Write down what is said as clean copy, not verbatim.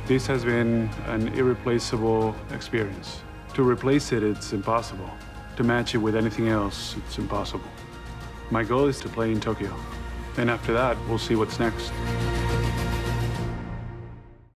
This has been an irreplaceable experience. To replace it, it's impossible. To match it with anything else, it's impossible. My goal is to play in Tokyo. And after that, we'll see what's next.